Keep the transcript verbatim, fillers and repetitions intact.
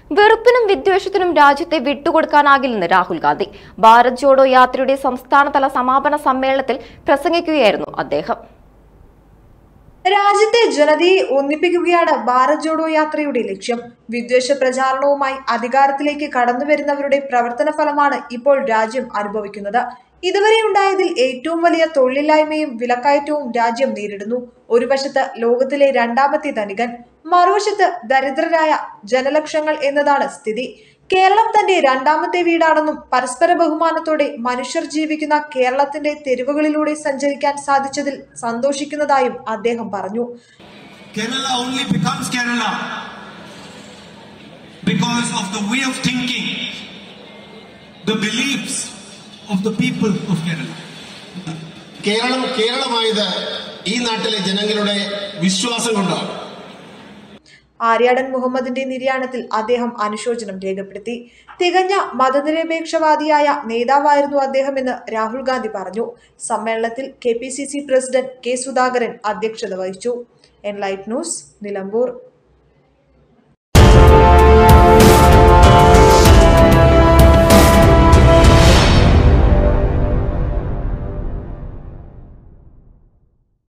വെറുപ്പിനും വിദ്വേഷത്തിനും രാജ്യത്തെ വിട്ടുകൊടുക്കാനാകില്ലെന്ന് രാഹുൽ ഗാന്ധി. ഭാരത് ജോഡോ യാത്രയുടെ സംസ്ഥാനതല സമാപന സമ്മേളനത്തിൽ പ്രസംഗിക്കുകയായിരുന്നു അദ്ദേഹം. രാജ്യത്തെ ജനതയെ ഒന്നിപ്പിക്കുകയാണ് ഭാരത് ജോഡോ യാത്രയുടെ ലക്ഷ്യം. വിദ്വേഷ പ്രചാരണവുമായി അധികാരത്തിലേക്ക് കടന്നുവരുന്നവരുടെ പ്രവർത്തന ഫലമാണ് ഇപ്പോൾ രാജ്യം അനുഭവിക്കുന്നത്. ഇതുവരെ ഉണ്ടായതിൽ ഏറ്റവും വലിയ തൊഴിലില്ലായ്മയും വിലക്കയറ്റവും രാജ്യം നേരിടുന്നു. ഒരു വശത്ത് ലോകത്തിലെ രണ്ടാമത്തെ ധനികൻ, മറുവശത്ത് ദരിദ്രരായ ജനലക്ഷങ്ങൾ എന്നതാണ് സ്ഥിതി. കേരളം തന്റെ രണ്ടാമത്തെ വീടാണെന്നും പരസ്പര ബഹുമാനത്തോടെ മനുഷ്യർ ജീവിക്കുന്ന കേരളത്തിന്റെ തെരുവുകളിലൂടെ സഞ്ചരിക്കാൻ സാധിച്ചതിൽ സന്തോഷിക്കുന്നതായും അദ്ദേഹം പറഞ്ഞു. Kerala only becomes Kerala because of the way of thinking, the beliefs of the people of Kerala. Keralam കേരളമായത് ഈ നാട്ടിലെ ജനങ്ങളുടെ വിശ്വാസം കൊണ്ടാണ്. ആര്യാടൻ മുഹമ്മദിന്റെ നിര്യാണത്തിൽ അദ്ദേഹം അനുശോചനം രേഖപ്പെടുത്തി. തികഞ്ഞ മതനിരപേക്ഷവാദിയായ നേതാവായിരുന്നു അദ്ദേഹമെന്ന് രാഹുൽ ഗാന്ധി പറഞ്ഞു. സമ്മേളനത്തിൽ K P C C president K Sudhakaran അധ്യക്ഷത വഹിച്ചു. Enlight news, Nilambur.